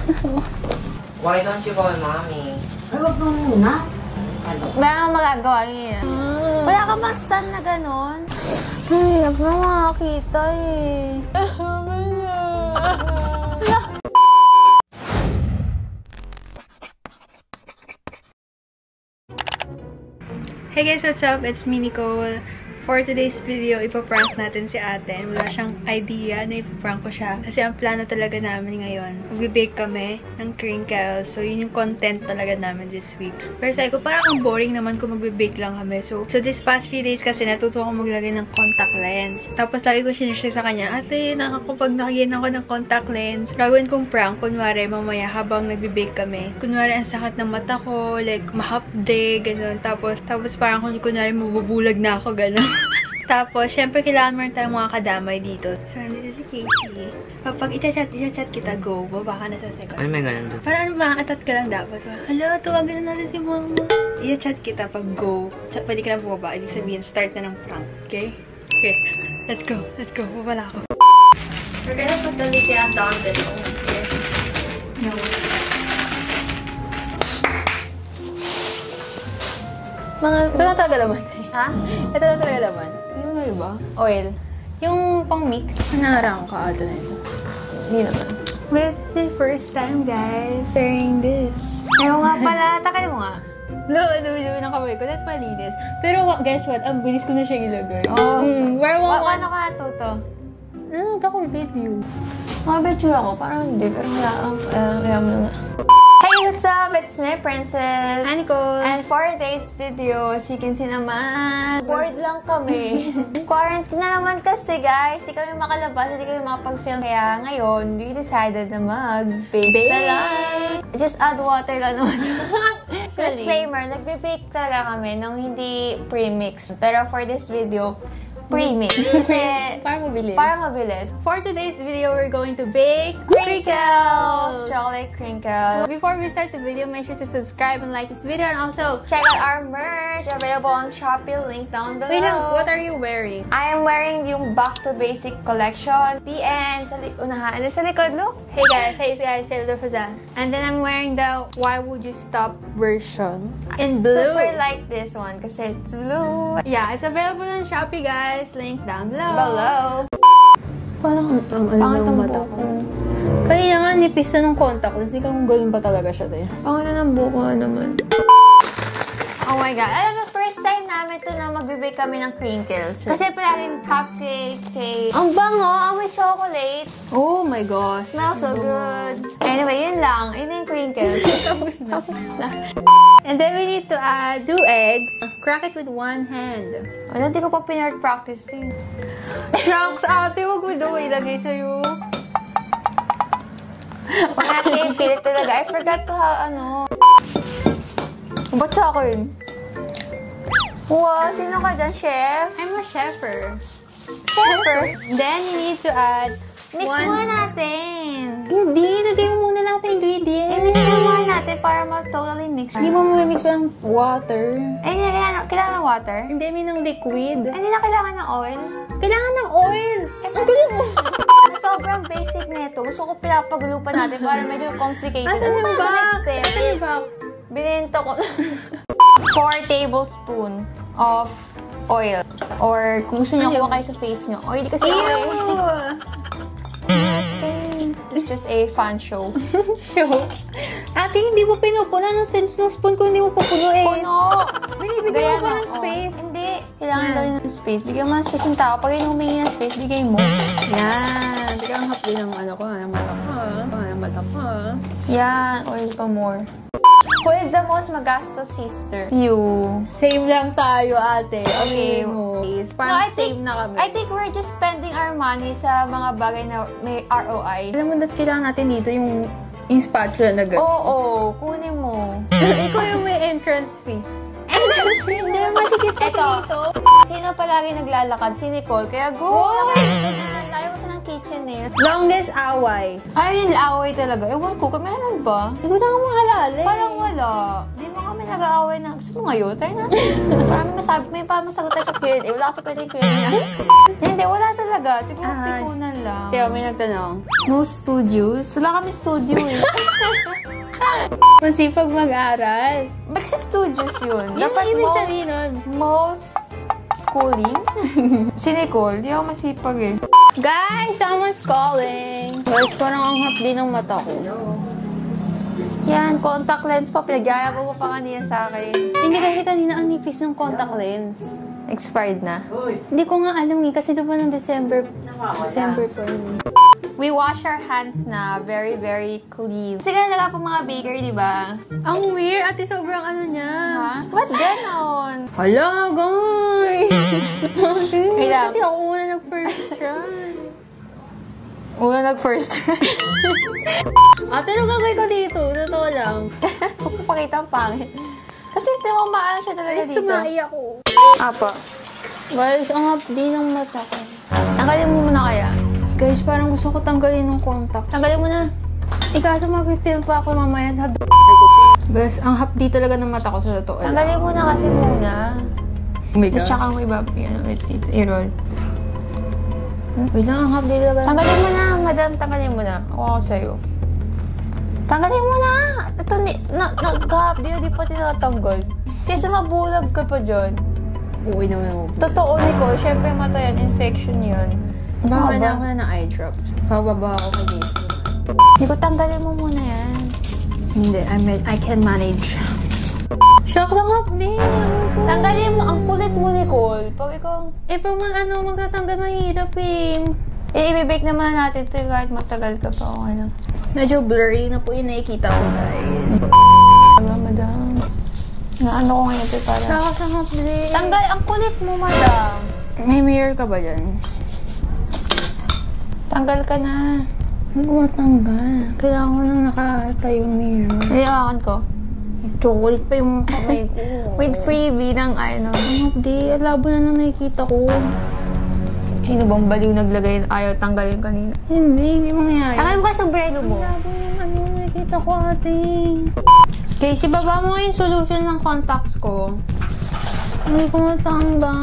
Why don't you call mommy? Ay, wag mo muna. Wala kang magagawa yun. Wala ka bang stand na gano'n? Ay, hirap na makakita eh. Hey guys, what's up? It's me, Nicole. For today's video, ipaprank natin si ate. Wala siyang idea na ipaprank ko siya. Kasi ang plano talaga namin ngayon, mag-bake kami ng crinkles. So, yun yung content talaga namin this week. Pero sabi ko, parang ang boring naman kung mag-bake lang kami. So this past few days kasi natuto ko maglagay ng contact lens. Tapos lagi ko sinishare sa kanya, ate, kapag nakagyan ako ng contact lens, gagawin kong prank. Kunwari, mamaya habang nag-bake kami. Kunwari, ang sakit ng mata ko, like, mahapde, gano'n. Tapos parang kunwari, mabubulag na ako, gano'n. Tapos, syempre, kailangan mo rin tayong mga kadamay dito. So, nandito si Casey. Kapag i-chat kita, go. Baba ka na sa second. Ano may ganun doon? Parang maka-atat ka lang dapat. Hello, tuwagan na natin si mama. I-chat kita pag go. Pwede ka na bumaba. Ibig sabihin, start na ng prank. Okay? Okay. Let's go. Let's go. Baba na ako. We're gonna put the lid down below. Yes. No. Ito na talaga laman. Ha? Ito na talaga laman. Yung ano iba? Oil. Yung pang-mix. Nangarang ka ata na ito. Hindi naman. But it's the first time, guys, sharing this. Ayaw nga pala. Takal mo nga. Luwi ng kamay ko. That's malinis. Pero guess what? Ang bilis ko na siya ilagay. Oh. Paano ka natuto? Nanood akong video. Mga video ako. Parang hindi. Pero wala kaya mo naman. Hey, what's up? It's me, Princess. Hi, Nicole. And for today's video, as you can see naman, bored lang kami. Quarantine na naman kasi, guys. Hindi kami makalabas, hindi kami makapag-film. Kaya ngayon, we decided na mag-bake na lang. Just add water lang naman. Disclaimer, nagbe-bake talaga kami nung hindi pre-mix. Pero for this video, pre-mix. Kasi para mabilis. Para mabilis. For today's video, we're going to bake crinkles! Chocolate crinkles. So before we start the video, make sure to subscribe and like this video, and also check out our merch available on Shopee, link down below. Wait lang, what are you wearing? I am wearing yung Back to Basic collection. PN sa unahan. And sa likod, look. Hey guys, Sarah Fazan. And then I'm wearing the Why Would You Stop version in blue. Super like this one kasi it's blue. Yeah, it's available on Shopee, guys. Link down below. Parang Pangit ang mata ko. Kanina nga, nipis na ng contact. Kasi kung gawin pa talaga siya tayo. Pangit na ng buko naman. Oh my God. Alam mo, first time namin ito na magbibake kami ng crinkles. Kasi palaging cupcake, cake. Ang bango! Ang may chocolate. Oh my gosh. Smells so good. Anyway, yun lang. Yun yung crinkles. Tapos na. And then we need to add 2 eggs. Crack it with 1 hand. Ano, hindi ko pa pinag-practicing. Shucks, ate, huwag mo daw ilagay sa'yo. Huwag natin ipilit talaga. I forgot to Ba't sa akin? Wow, sino ka dyan, chef? I'm a cheffer. Cheffer? Then you need to add Mix muna natin. Hindi, lagay mo muna natin ingredients. I-mix muna natin para mag-totally mix. Hindi mo mix ng water. Ay, hindi na kailangan ng water? Hindi, may ng liquid. Ay, hindi na kailangan ng oil? Kailangan ng oil. Ang tuloy mo. Sobrang basic nito. Gusto ko pinapagulo pa natin para medyo complicated. Asan yung box? Next step? Asan yung box? Bininto ko. 4 tablespoon of oil. Or kung gusto nyo kuha kayo sa face nyo. Oily kasi oil. It's just a fun show. Ate, hindi mo pinupuno. Anong sense ng spoon kung hindi mo pupuno eh? Puno! Binibigyan mo pa ng space. Hindi. Kailangan daw yun ng space. Bigyan mo ng space yung tao. Pag yung humingi ng space, bigay mo. Yan. Bigyan ang hapli ng ko. Ang mata ko. Yan. Oil pa more. Who is the most magastos sister? You. Same lang tayo, ate. Okay. Parang same na kami. I think we're just spending our money sa mga bagay na may ROI. Alam mo, kailangan natin dito yung spatula na gano'n. Oo, kunin mo. Ikaw yung may entrance fee. Entrance fee? Hindi naman matikip kasi dito. Sino palagi naglalakad? Si Nicole. Kaya go! Layo mo siya ng kitchen eh. Longest away. Ay, yung away talaga. Ewan ko, meron ba? Hindi ko na maalala eh. Parang wala. Hindi mo kami nag-aaway na. Gusto mo ngayon? Try natin. May parang masagot tayo sa Q&A. Wala kasi pwede Q&A. Hindi, wala talaga. Siguro pikunan lang. Teo, may nagtanong. No studios? Wala kami studio eh. Masipag mag-aral. Magsa-studios yun. Yung ibig sabihin nun. Most schooling? Si Nicole, di ako masipag eh. Guys, someone's calling. Guys, parang ang hapdi ng mata ko. Yan, contact lens pa. Pinagaya mo pa kanina sa akin. Hindi kasi kanina ang nipis ng contact lens. Expired na. Hindi ko nga alam eh, kasi doon pa ng December pa yun. We wash our hands na very, very clean. Kasi ganun po mga baker, di ba? Ang weird, ate, sobrang ano niya. Ha? What ganon? Hala, guys! Wait lang. Kasi ako una nag-first try. Una nag-first try. Ate, ano gagawin ko dito? Totoo lang. Huwag ko pakita ang pangit. Kasi maano siya talaga dito. Sumai ako. Apa. Guys, ang hapdi ng mata ko. Tanggalin mo muna kaya. Guys, parang gusto ko tanggalin ng contact. Tanggalin mo na. Ikaso mag-film pa ako mamaya sa Guys, ang hapdi talaga ng mata ko sa totoo. Tanggalin mo na kasi muna. Oh my Tapos God. tsaka mo i-roll. Wait lang, ang hapdi talaga. Tanggalin mo na, madam. Tanggalin mo na. Ako sa'yo. Tanggalin mo na! Ito, nag-hapdi na di pa tinatanggal. Kasi mabulag ka pa dyan. Uwi naman ako. Totoo, Nicole. Siyempre, mata yan. Infection yan. Baka na ako na ng eye drops. Pababa ako kay dito. Nicole, tanggalin mo muna yan. Hindi, I can manage. Shucks, ang hapdi. Tanggalin mo. Ang kulit mo, Nicole. Pag ikaw... Pag magtatanggal, mahirap eh. ibibake naman natin ito kahit magtagal ka pa. Okay lang. Medyo blurry na po yung nakikita ko, guys. Madam. Ano ko ngayon ito para... Shucks, ang hapdi. Tanggal ang kulit mo, madam. May mirror ka ba dyan? Tanggal ka na. Hindi ko matanggal. Kailangan ko nang nakatayo mirror. Naiakan ko. Chocolate pa yung kamay ko. With freebie ng ano. Ang hapdi. Labo na nang nakikita ko. Sino bang baliw naglagay ayaw tanggalin kanina? Hindi mangyayari. Tanggalin mo ka sombrero mo. Labo yung ano nakikita ko, ate. Okay, si baba mo yung solution ng contacts ko. Hindi ko matanggal.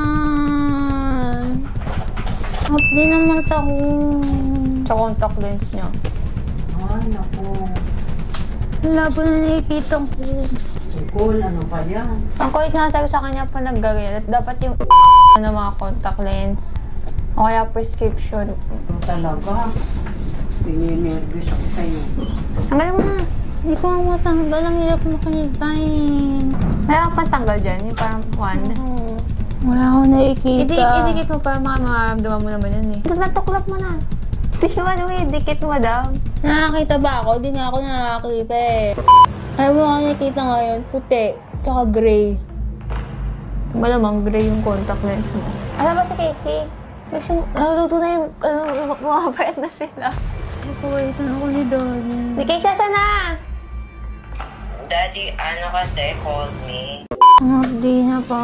Hapdi ng mata ko. Sa contact lens niya. Ay, naku. Labo na nakikita ko. Nicole, ano pa yan? Ang kulit na sabi sa kanya pa naggagay. Dapat yung ng mga contact lens. O kaya prescription. Ito talaga. Pininervous ako sa'yo. Tanggalin mo na. Hindi ko nga matanggal. Ang hirap makita eh. Kaya pang tanggal dyan. Yung parang one. Wala akong nakikita. Idikit mo para makaramdaman mo naman yan eh. Tapos natuklap mo na. Di ba naman idikit mo, madam? Nakakita ba ako? Di nga ako nakakita eh. Ayaw mo ako nakikita ngayon. Puti. Tsaka gray. Malamang gray yung contact lens mo. Alam ba si Casey? Kasi naluto na yung bumabait na sila. Napawaitan ako ni Daddy. Di Casey, saan na? Daddy, ano kasi, called me. Di na pa.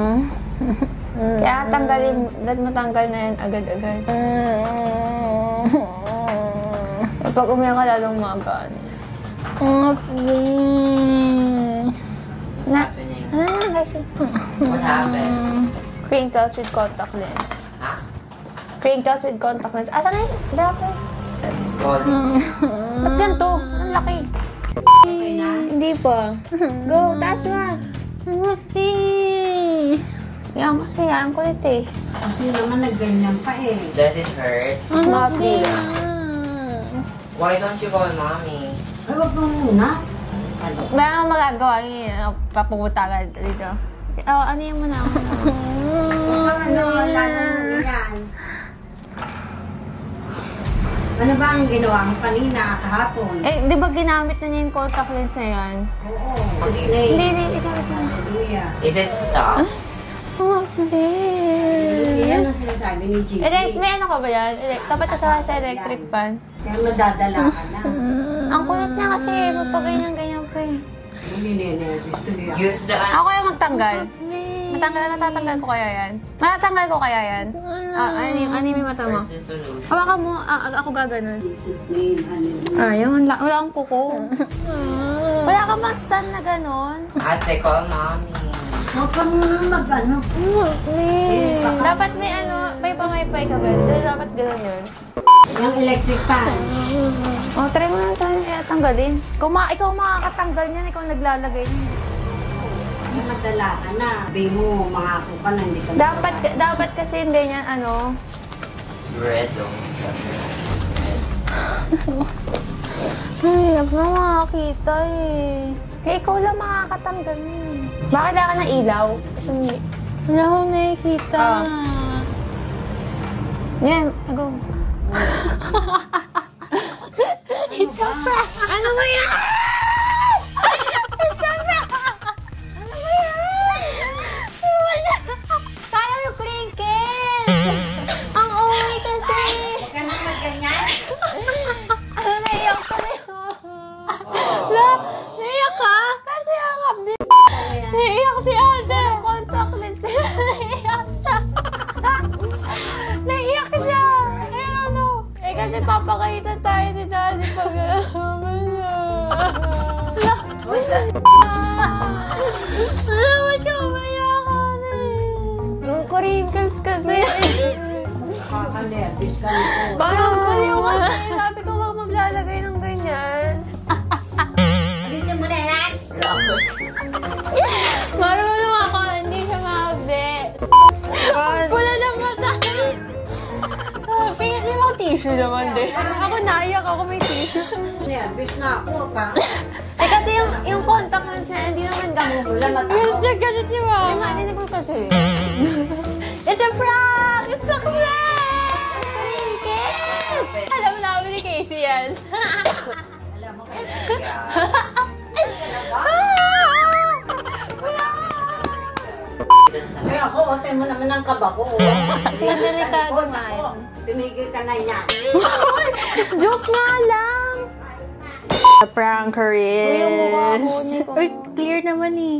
Kaya tanggalin, dahil matanggal na yan agad-agad. Pag umiyak ka lalong magaan. Ano na guys? What happened? Crinkles with contact lens. Ha? Crinkles with contact lens. Asa na yun? Dako. Daddy's calling. Ba't ganito? Ang laki. Okay na? Hindi pa. Go, taas na. Yan kasi yan, kulit eh. Kasi naman nagganyan pa eh. Does it hurt? Mapdi. Why don't you call mommy? Ay, wag mo muna. Ano? Ba ang magagawa yun? Papupunta ka dito. Ano yung muna ako? Ano, wala na yan. Ano ba ang ginawa mo kanina, kahapon? Di ba ginamit na niya yung contact lens na yan? Oo. Okay. Hindi, ginamit na. Hallelujah. Is it stuck? Hindi. Yan ang sinasabi ni Gigi. May ano ka ba yan? Dapat sa electric fan. Kaya madadala ka na. Ang kulit niya kasi, magpaganyan-ganyan pa eh. Hindi ninervous tuloy ako. Use the... Ako kaya magtanggal. Matatanggal ko kaya yan. Matatanggal ko kaya yan. Ano yung mata mo? Where's the solution? Hawakan mo, ako gaganon. Jesus name, hallelujah. Ayun, wala akong kuko. Wala ka bang stand na ganon? Ate, call mommy. Huwag kang mag-ano. Dapat may may pangaypay ka ba? Dapat gano'n yun. Yung electric fan. Try mo na tayo tanggalin. Ikaw makakatanggal niyan, ikaw naglalagay niyan. Yung madala ka na. Sabi mo, mangako ka na, hindi ka Dapat kasi yung ganyan, Red, Ay, huwag na makakita eh. Ikaw lang makakatanggal niyan. Bakit ka ng ilaw? Kasi wala akong nakikita. Yan, go. It's a prank! Ano ba yan? It's a prank! Ano ba yan? Wala! Sayang yung crinkle! Ang uwi kasi! Huwag ka na mag-ganyan. Naiyak ka na naiyak ka? Kasi ang abdi. Naiyak si ate. Contact lens. Naiyak siya. Naiyak siya. Kasi papakita tayo ni Daddy pag ba't ka umayakan eh? Yung crinkles kasi. Kakanervis ka nito. Parang baliw kasi. Sabi ko wag maglalagay ng ganyan. Alisin mo na yan. Marunong ako. Hindi siya mahabi. Wala na mata. Pingin mo tissue naman din. Ako naiyak ako may tissue. Nervis na ako pa. Kasi yung contact lens na hindi naman gamo. Wala mata ko. Kasi si Mama. Ay, marinig ko kasi. It's a prank! It's a prank! Crinkles! Alam mo namin ni Casey yan. Alam mo kayo. Ay ako, ote mo naman ang kaba ko. Sige, delikado man. Tumigil ka na yan. Joke nga lang! The prankerist. Uy, clear naman eh.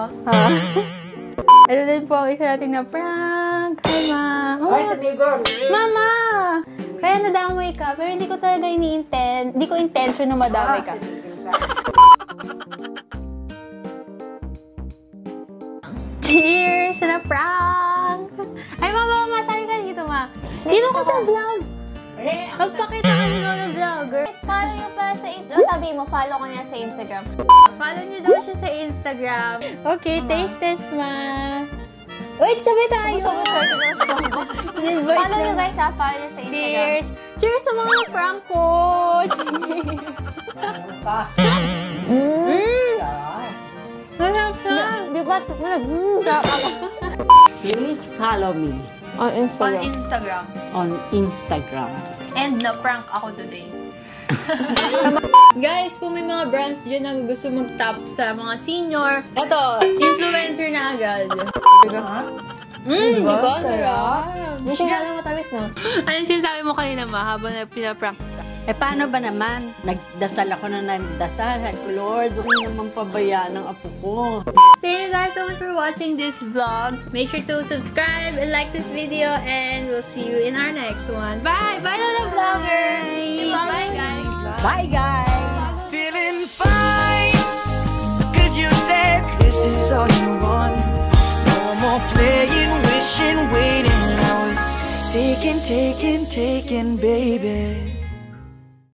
Ito din po ang isa natin na prank. Hi, Ma. Ay, tumigil. Mama! Kaya nadamay ka, pero hindi ko talaga hindi ko intention na madamay ka. Cheers! Na prank! Ay, Mama, sabi ka dito, Ma. Dito ko sa vlog. Magpakita ka nyo ng vlogger. Follow nyo pa sa Instagram. Sabi mo, follow ka niya sa Instagram. Follow nyo daw siya sa Instagram. Okay, taste test, Ma. Wait, sabay tayo. Follow nyo guys ha, follow nyo sa Instagram. Cheers! Cheers sa mga prank ko! Masarap siya! Di ba? Please follow me On Instagram. Instagram. on Instagram. And na-prank ako today. Guys, kung may mga brands dyan na gusto mag-top sa mga senior, eto, influencer na agad. Di ba? Sarap. Hindi siya lang matamis, no? Anong sinasabi mo kanina, Ma, habang pinaprank? Eh, paano ba naman? Nagdasal ako na nagdasal. Sabi ko, Lord, huwag mo naman pabayaan ang apo ko. Thank you guys so much for watching this vlog. Make sure to subscribe and like this video, and we'll see you in our next one. Bye! Bye, Lola Vlogger! Bye, guys! Bye, guys! Feeling fine, 'cause you said this is all you want. No more playing, wishing, waiting. Now it's taking, baby.